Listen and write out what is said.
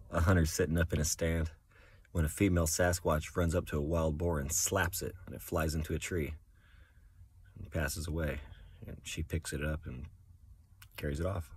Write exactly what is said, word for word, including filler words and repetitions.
A hunter sitting up in a stand when a female Sasquatch runs up to a wild boar and slaps it, and it flies into a tree and passes away. And she picks it up and carries it off.